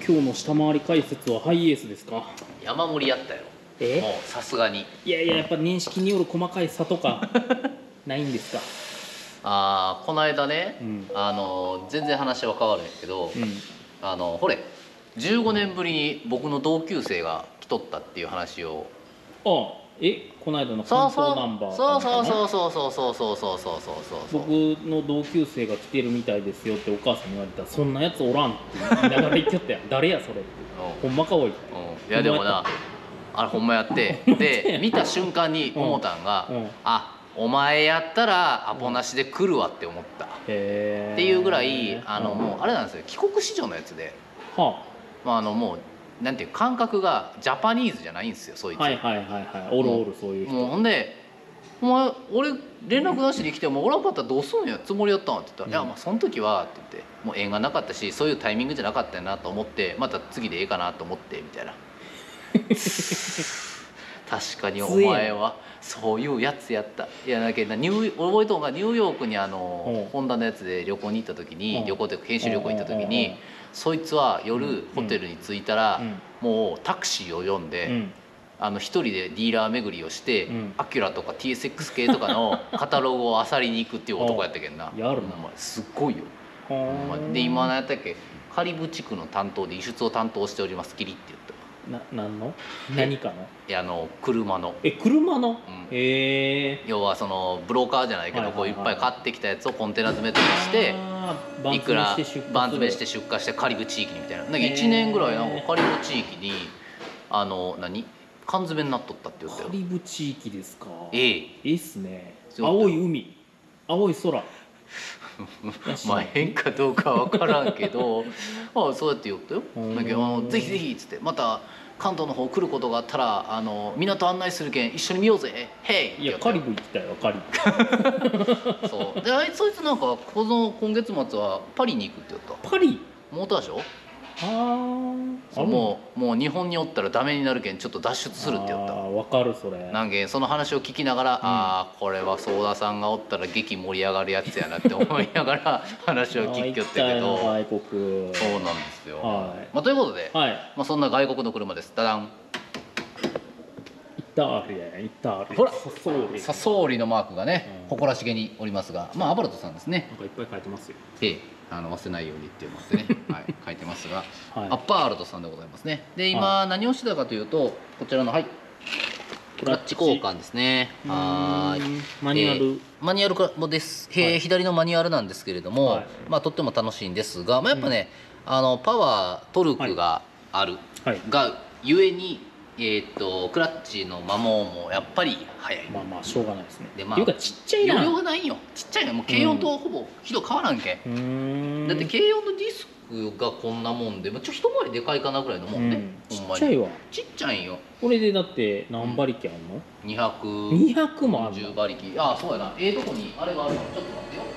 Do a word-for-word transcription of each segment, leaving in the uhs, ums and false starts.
今日の下回り解説はハイエースですか？ 山盛りやったよ。 えもうさすがに。 いやいや、やっぱ認識による細かい差とかないんですか？ ああ、この間ね、 うん、 あの全然話は変わるんやけど、 うん、 あのほれじゅうごねんぶりに僕の同級生が来とったっていう話を。 あえこの間の関そうそう東ナンバーそうそううそうそうそうそうそうそうそうそうそう。 僕の同級生が来てるみたいですよってお母さんに言われたら、そんなやつおらんって言いながら言っちゃったやん。誰やそれって、ほんまかおいって。 うん、いやでもな、あれほんまやってで見た瞬間に思ったんが、 うんうん、 あお前やったらアポなしで来るわって思った、うん、っていうぐらいあの、もうあれなんですよ、帰国子女のやつで、はあ、まあ、あのもうなんていう感覚がジャパニーズじゃないんですよ、そいつ。はいはいはいはい、おるおる、そういう人。もうほんで「お前俺連絡出しに来てもおらんかったらどうすんやつもりやったん?」って言ったら「うん、いやまあその時は」って言って、もう縁がなかったしそういうタイミングじゃなかったよなと思って、また次でええかなと思ってみたいな確かにお前はそういうやつやった。いやだけどニュー覚えとんがニューヨークにあのホンダのやつで旅行に行った時に、旅行というか研修旅行行った時に、そいつは夜ホテルに着いたらもうタクシーを呼んで、あの一人でディーラー巡りをして、アキュラとか ティーエスエックス 系とかのカタログを漁りに行くっていう男やったけんな。やるな、すっごいよ。で今何やったっけ、カリブ地区の担当で輸出を担当しておりますキリって言った。な何の何かのいやあの車のえ車の、うん、へえ。要はそのブローカーじゃないけど、こういっぱい買ってきたやつをコンテナ詰めとかしていくらバン詰めして出荷してカリブ地域にみたいな。なんかいちねんぐらいなんかカリブ地域にあの何缶詰になっとったって言ったよ。カリブ地域ですか。ええええっすね。青い海、青い空まあ変かどうかは分からんけどああそうやって言ったよ。だけどぜひぜひっつって、また関東の方来ることがあったらあの港案内するけん一緒に見ようぜヘイ。いやカリブ行きたいわカリブそうで、あいつそいつなんかこの今月末はパリに行くって言った。パリモーターショー。ああもうもう日本におったらダメになるけんちょっと脱出するって言った。ああ分かるそれ。なんけその話を聞きながら、うん、ああこれはソーダさんがおったら激盛り上がるやつやなって思いながら話を聞きよったけど外国そうなんですよ、はい、まあ、ということで、はい、まあ、そんな外国の車です。ダダンイタリアイタリアほらサソーリのマークがね、うん、誇らしげにおりますが、まあアバルトさんですね。なんかいっぱい書いてますよ。ええ、あの忘れないようにって思ってね、はい、書いてますが、はい、アッパーアルトさんでございますね。で今、はい、何をしてたかというとこちらのはいクラッチ交換ですね。はいマニュアル、えー、マニュアルもです、はい、左のマニュアルなんですけれども、はい、まあとっても楽しいんですが、まあ、やっぱね、うん、あのパワートルクがある、はい、がゆえにえー、とクラッチの摩耗もやっぱり速い。まあまあしょうがないですね。でまあいうかちっちゃいな余裕がないよ。ちっちゃいよ。もう軽音とほぼひど変わらんけ、うん、だって軽音のディスクがこんなもんでちょっと一回りでかいかなぐらいのもんね、うん、ちっちゃいわ。ちっちゃいよ。これでだって何馬力あんの、うん、にひゃくにひゃくもあるの。じゅう馬力。ああそうやな、ええとこにあれがあるからちょっと待ってよ。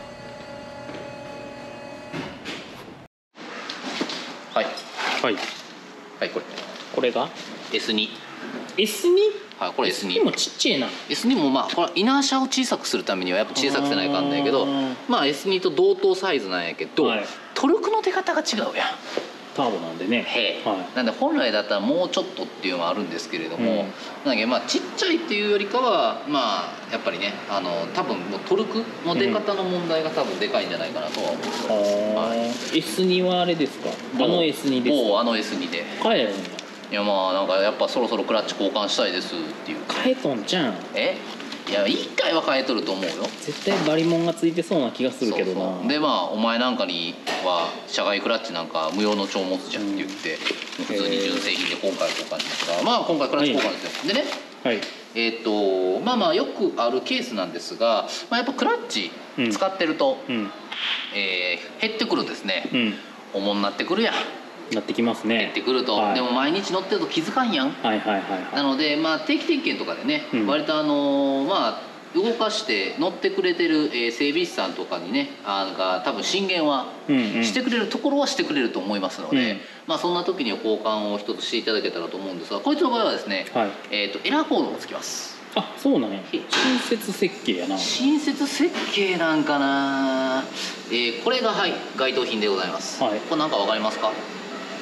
はいはいはい、これこれが エスツー。 エスツー？ はい、これ エスツー。 でもちっちゃいな。 エスツー もまあこれイナーシャを小さくするためにはやっぱ小さくせないかんないけど、まあ エスツー と同等サイズなんやけど、はい、トルクの出方が違うやん。ターボなんでね。へえ、はい、なんで本来だったらもうちょっとっていうのはあるんですけれども、うん、なんでまあちっちゃいっていうよりかはまあやっぱりね、あの多分もうトルクの出方の問題が多分でかいんじゃないかなとは思います、うんはい、エスツー はあれですか？あの エスツー ですか？もうあの エスツー で買えるんだ。いやまあなんかやっぱそろそろクラッチ交換したいですっていう。変えとんじゃん。えいやいっかいは変えとると思うよ。絶対バリモンがついてそうな気がするけどな。そうそうでまあお前なんかには社外クラッチなんか無用の帳物じゃんって言って、うん、普通に純正品で今回交換しますが、まあ今回クラッチ交換ですよ、はい、でね、はい、えっ、ー、とまあまあよくあるケースなんですが、まあ、やっぱクラッチ使ってると、うんえー、減ってくるんですね、うん、重になってくるやん。なってきますね。減ってくると、はい、でも毎日乗ってると気づかんやん。はいはいはい、はい、なので、まあ、定期点検とかでね、うん、割とあのー、まあ動かして乗ってくれてる、えー、整備士さんとかにね、あが多分進言はしてくれるところはしてくれると思いますので、うん、まあそんな時には交換を一つしていただけたらと思うんですが、こいつの場合はですね、はい、えー、とエラーコードをつきます。あ、そうなんや。新設設計やな。新設設計なんかな、えー、これがはい該当品でございます、はい、これなんかわかりますか？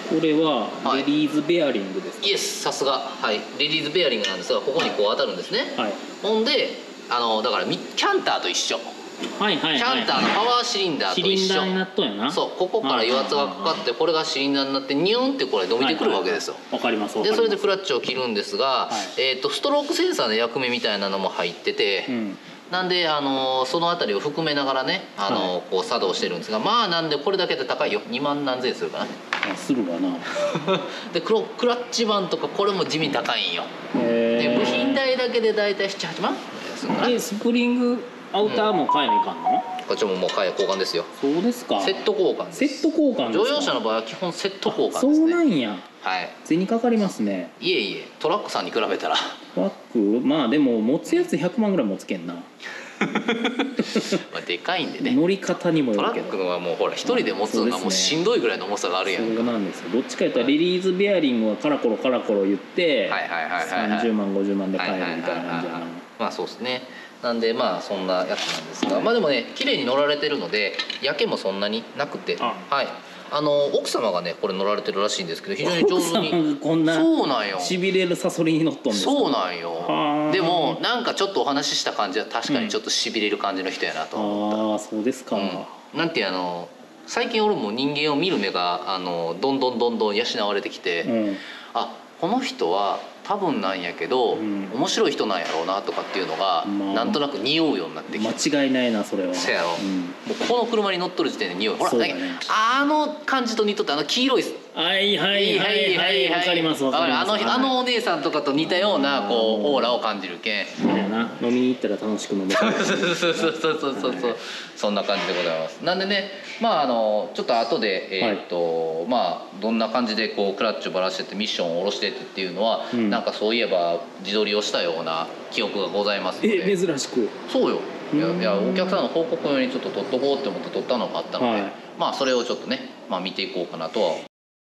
これははいレディーズベアリングですか？ イエス、さすが。はい、レディーズベアリングなんですが、ここにこう当たるんですね。 はいほんであのだからミキャンターと一緒。 はいはいはい、 キャンターのパワーシリンダーと一緒。 シリンダーになっとんやな。 そう、ここから油圧がかかって、これがシリンダーになってニューンってこれ伸びてくるわけですよ。 わかりますわかります。 でそれでクラッチを切るんですが、 はい、 えー、とストロークセンサーの役目みたいなのも入ってて、 うん、 なんで、あのその辺りを含めながらね、あの、はい、こう作動してるんですが、まあなんでこれだけで高いよ。にまん何千するかな。 あするわなでクロクラッチバンとかこれも地味に高いんよ。で部品代だけで大体ななはちまんするかな。 えスプリングアウターも買えないかんの？ うん、こっちももう買え交換ですよ。 そうですか。 セット交換です。 セット交換ですか。 乗用車の場合は基本セット交換ですね。 そうなんや。 はい。 銭かかりますね。 いえいえ、トラックさんに比べたら。 トラックまあでも持つやつひゃくまんぐらい持つけんな。 まあでかいんでね。 乗り方にもよるけど。 トラックのはもうほら一人で持つのがもうしんどいぐらいの重さがあるやんか。 そうなんですよ。どっちか言ったらリリーズベアリングはカラコロカラコロ言ってさんじゅうまんごじゅうまんで買えるみたいな感じやな。 まあそうですね。なんでまあそんなやつなんですが、まあでもね綺麗に乗られてるので焼けもそんなになくて、はい。あの奥様がねこれ乗られてるらしいんですけど非常に上手に。 こんなそうなんよ。 しびれるサソリに乗っとんですか。 そうなんよ。でもなんかちょっとお話しした感じは確かにちょっとしびれる感じの人やなと思った。うん、 ああそうですか。 うん、なんていうあの最近俺も人間を見る目があのどんどんどんどん養われてきて、うん、あこの人は多分なんやけど、うん、面白い人なんやろうなとかっていうのが、まあ、なんとなく匂うようになってきて。 間違いないなそれは。 そうやろ、うん、もうこの車に乗っとる時点で匂う。ほら、ね、あの感じと似とってあの黄色いはいはいはいはいわかりますわかります。 あのあのお姉さんとかと似たようなこうオーラを感じるけん。 そうやな、飲みに行ったら楽しく飲める。 そうそうそうそうそうそうそう、そんな感じでございます。なんでね、まああのちょっと後でえっとまあどんな感じでこうクラッチをばらしてってミッションを下ろしてってっていうのは、うん、なんかそういえば自撮りをしたような記憶がございますので。 え珍しく。 そうよ。いやいやお客さんの報告用にちょっと撮っとこうって思って撮ったのがあったので、はい、まあそれをちょっとね、まあ、見ていこうかなとは。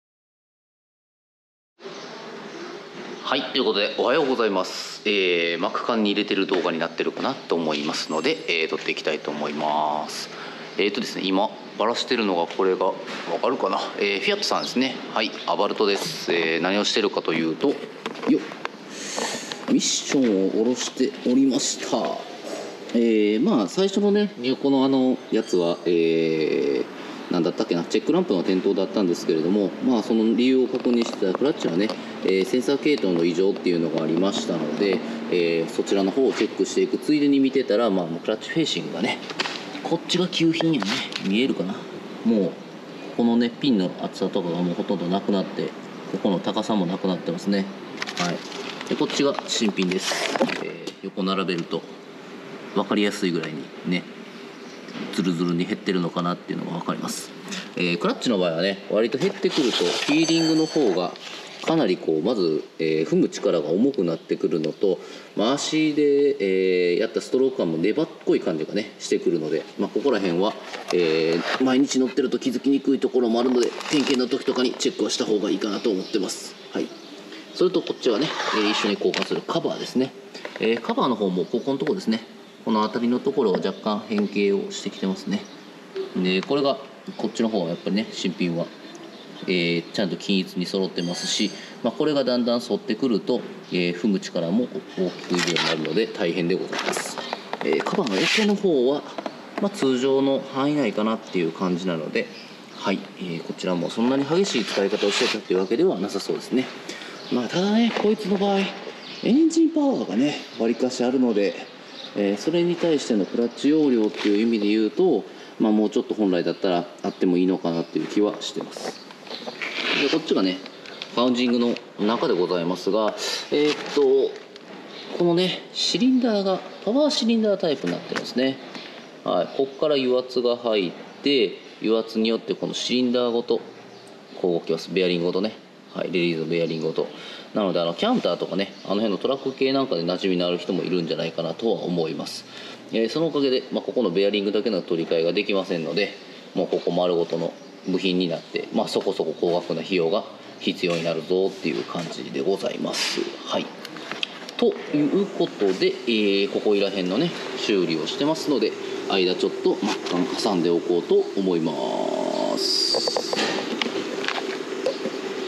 はい、ということでおはようございます。えー、マクカンに入れてる動画になってるかなと思いますので、えー、撮っていきたいと思います。えーとですね、今バラしてるのがこれがわかるかな、えー、フィアットさんですね。はい、アバルトです。えー、何をしてるかというと、よっミッションを下ろしておりました。えー、まあ最初のね入庫のあのやつは、えー、なんだったっけな、チェックランプの点灯だったんですけれども、まあその理由を確認してたクラッチはね、えー、センサー系統の異常っていうのがありましたので、えー、そちらの方をチェックしていくついでに見てたら、まあ、クラッチフェーシングがね、こっちが旧品やね。見えるかな。もうこのねピンの厚さとかがもうほとんどなくなって、ここの高さもなくなってますね。はい。でこっちが新品です。えー、横並べると分かりやすいぐらいにねズルズルに減ってるのかなっていうのが分かります。えー、クラッチの場合はね割と減ってくるとフィーリングの方がかなりこうまず、えー、踏む力が重くなってくるのと、まあ、足で、えー、やったストローク感も粘っこい感じがねしてくるので、まあ、ここら辺は、えー、毎日乗ってると気づきにくいところもあるので点検の時とかにチェックはした方がいいかなと思ってます。はい。それとこっちはね、えー、一緒に交換するカバーですね。えー、カバーの方もここのところですね、この辺りのところが若干変形をしてきてますね。でこれがこっちの方はやっぱりね新品は、えー、ちゃんと均一に揃ってますし、まあ、これがだんだん反ってくると、えー、踏む力も大きくいるようになるので大変でございます。えー、カバーの横の方は、まあ、通常の範囲内かなっていう感じなので、はい、えー、こちらもそんなに激しい使い方をしてたっていうわけではなさそうですね。まあ、ただねこいつの場合エンジンパワーがねわりかしあるので、えー、それに対してのクラッチ容量っていう意味で言うと、まあ、もうちょっと本来だったらあってもいいのかなっていう気はしてます。でこっちがねファウンジングの中でございますが、えー、っとこのねシリンダーがパワーシリンダータイプになってますね。はい、ここから油圧が入って油圧によってこのシリンダーごとこう動きます。ベアリングごとね、はい、レディーズのベアリングごとなので、あのキャンターとかねあの辺のトラック系なんかで馴染みのある人もいるんじゃないかなとは思います。えー、そのおかげで、まあ、ここのベアリングだけの取り替えができませんので、もうここ丸ごとの部品になって、まあ、そこそこ高額な費用が必要になるぞっていう感じでございます。はい、ということで、えー、ここいら辺のね修理をしてますので、間ちょっとマッカン挟んでおこうと思います。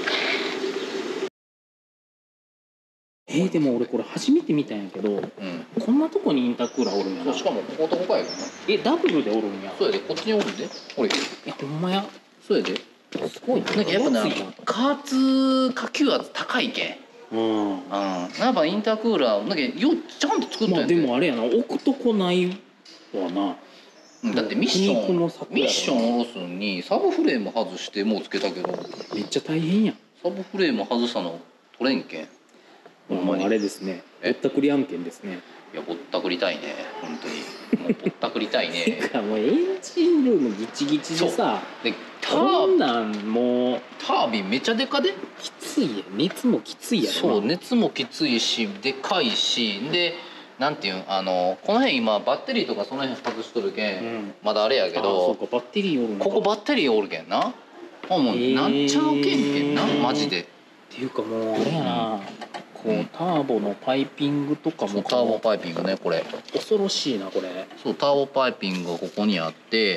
でも俺これ初めて見たんやけど、 うん、 こんなとこにインタークーラーおるんやな。 しかもこことここやけどな。 え、ダブルでおるんや。 そうやで、こっちにおるんでこれ。いや、ほんまや。 そうやで。 すごいな。 なんかやっぱな、加圧下級圧高いけん。うん、うん、やっぱインタークーラーなんかよちゃんと作ったんやで。 まあでもあれやな、置くとこないわな。 だってミッションミッション下ろすのにサブフレーム外してもうつけたけど、 めっちゃ大変やん。 サブフレーム外したの取れんけん。 ほんまにあれですね、ぼったくり案件ですね。 いやぼったくりたいね、本当にもうぼったくりたいね。 てかもうエンジンルームギチギチでさ、 でこんなんもうタービンめっちゃでかできついやん。熱もきついやろな。 そう、熱もきついしでかいし、でなんていうんあのこの辺今バッテリーとかその辺外しとるけん、うん、まだあれやけど、 そうかバッテリーおるんだ。 ここバッテリーおるけんな。もうなんちゃうけんけんな、マジで。 っていうかもうあれやな、こうターボのパイピングとかも、 ターボパイピングね、これ恐ろしいなこれ。 そう、ターボパイピングがここにあって、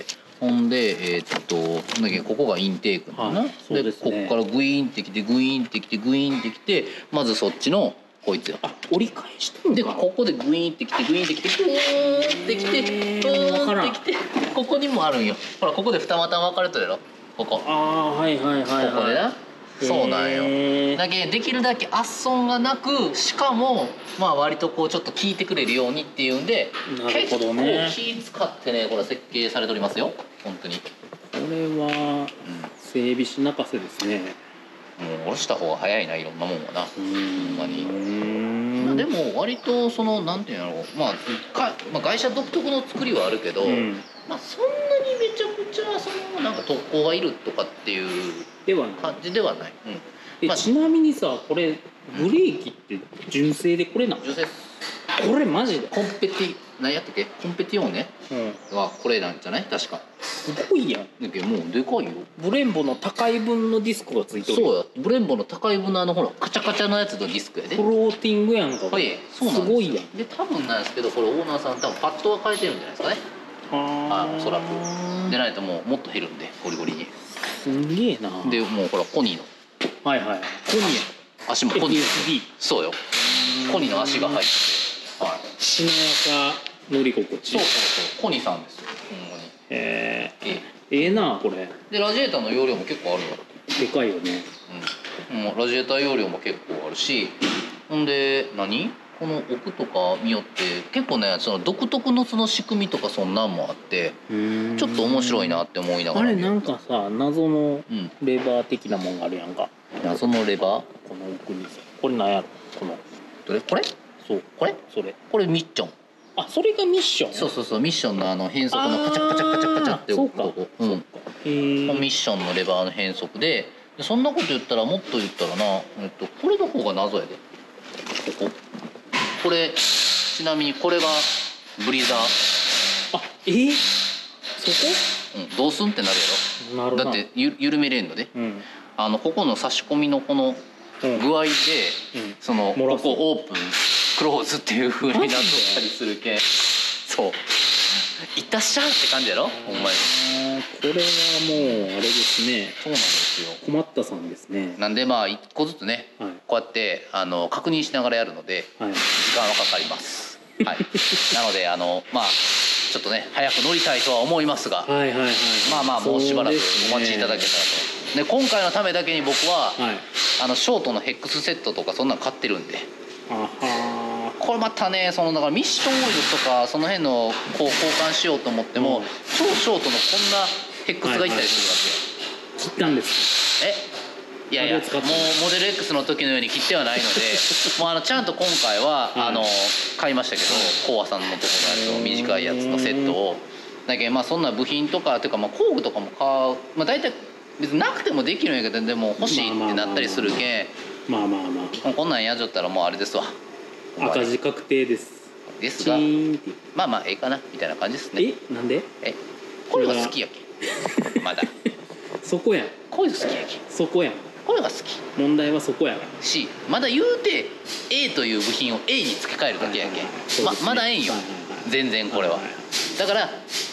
ほんでえー、っとなんだっけ、ここがインテークなの、はい、そうですね。でここからグイーンってきてグイーンってきてグイーンってきて、まずそっちのこいつよ。 あ、折り返してんでここでグイーンってきてグイーンってきてグーンってきてグーンってきて、ここにもあるんよ。ほらここで二股分かれとるやろ、ここ。 ああ、はいはいはいはい。 ここでな。そうなんよ。だけできるだけアッソンがなく、しかもまあ割とこうちょっと効いてくれるようにっていうんで、 なるほどね、 結構気使ってねこれ設計されておりますよ、本当に。これは整備士泣かせですね。 もう下ろした方が早いな、いろんなもんはな、ほんまに。まあでも割とそのなんていうんやろう、まあか、まあ、会社独特の作りはあるけど、うん、まあそんなにめちゃくちゃそのなんか特攻がいるとかっていう感じではない。うん、 え、まあ、ちなみにさ、これブレーキって純正でこれなの？ 純正。 これマジでコンペティ何やったっけ、コンペティオーネ、うん、はこれなんじゃない、確か。 すごいやん。 だけどもうでかいよ。 ブレンボの高い分のディスクがついてる。 そうや、ブレンボの高い分のあのほらカチャカチャのやつのディスクやで。 フローティングやんか。 はい、そうなんです。 すごいやん。 で多分なんですけど、これオーナーさん多分パッドは変えてるんじゃないですかね。ああ、おそらくでないともうもっと減るんで、ゴリゴリに。 すんげえな。 でもうほらコニーの、 はいはい、コニーや。 足もコニー。そうよ、コニーの足が入ってて、はい、 しなやか乗り心地。 そうそうそう、コニーさんですよ、ほんまに。 へえ、ええなこれ。 でラジエーターの容量も結構あるよ。 でかいよね。 うん、もうラジエーター容量も結構あるし、ほんで何この奥とか見よって結構ね、その独特のその仕組みとかそんなんもあって、ちょっと面白いなって思いながら。 あれなんかさ、謎のレバー的なもんがあるやんか。 うん、謎のレバー、 この奥にさ、これなんやろ、このどれ、これ、 そう、 これそれこれミッション。 あ、それがミッション。 そうそうそう、ミッションのあの変速のカチャカチャカチャカチャってそうか、そうか、うん、へえ。ミッションのレバーの変速で、そんなこと言ったらもっと言ったらな、えっとこれの方が謎やで。こここれちなみにこれがブリザー。 あ、えー、そこ？ うん、どうすんってなるやろ。なるほど。だってゆ緩めれんので、うん、あのここの差し込みのこの具合で、うん、そのここオープンクローズっていう風になっとったりするけん、そういったっしゃーって感じやろ、ほんまに。 これはもうあれですね。 そうなんですよ。 困ったさんですね。 なんでまあ一個ずつね、はい、こうやってあの確認しながらやるので、はい、時間はかかります。はい。なのであのまあちょっとね早く乗りたいとは思いますが、はいはいはい、まあまあもうしばらくお待ちいただけたらと。で今回のためだけに僕は、はい、あのショートのヘックスセットとかそんなの買ってるんで。あはこれまたね、そのだからミッションオイルとかその辺のこう交換しようと思っても、うん、超ショートのこんなヘックスがいったりするわけよ。 切ったんですえいやいや、もうモデル X の時のように切ってはないのでもうあのちゃんと今回は、はい、あの買いましたけど、コアさんのところのやつを短いやつのセットをだけど、まあそんな部品とかっていうか、まあ工具とかも買う、まあ大体別になくてもできるんやけど、でも欲しいってなったりするけん、まあまあまあこんなんやっちゃったらもうあれですわ、 赤字確定ですですが、まあまあええかなみたいな感じですね。 え、なんで？え、 これが好きやけんまだそこやん。 こういうの好きやけん。 そこやん。 これが好き。 問題はそこやからし、まだ言うて A という部品を A に付け替えるだけやけん、ままだええんよ、全然これは。だから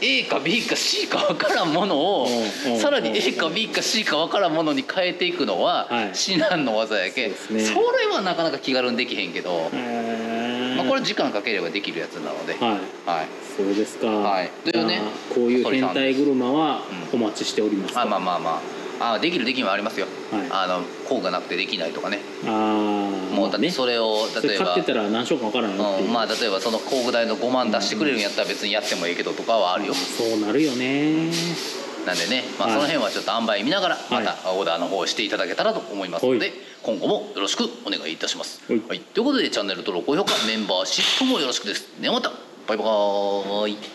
A か B か C か分からんものをさらに A か B か C か分からんものに変えていくのは至難の技やけん、それはなかなか気軽にできへんけど、まあこれ時間かければできるやつなので、はい、はい、 そうですか。 はい、というね、 こういう変態車はお待ちしております。 あ、まあまあまあ、あ、できるできんはありますよ。あの工具がなくてできないとかね。ああ、もうだってそれを例えば買ってたら何しようか分からんよっていう。 まあ例えばその工具代のごまん出してくれるんやったら別にやってもいいけどとかはあるよ。 そうなるよね。 なんでね、まあその辺はちょっと塩梅見ながらまたオーダーの方をしていただけたらと思いますので、今後もよろしくお願いいたします。はい、ということでチャンネル登録高評価メンバーシップもよろしくです。ではまた、バイバーイ。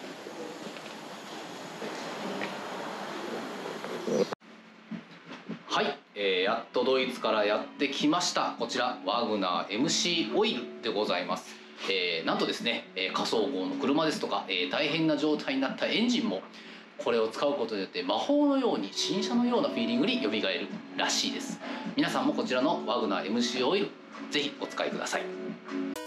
はい、えー、やっとドイツからやってきましたこちらワグナー エムシー オイルでございます。えー、なんとですね、えー、仮想号の車ですとか、えー、大変な状態になったエンジンもこれを使うことによって魔法のように新車のようなフィーリングに蘇るらしいです。皆さんもこちらのワグナー エムシー オイルぜひお使いください。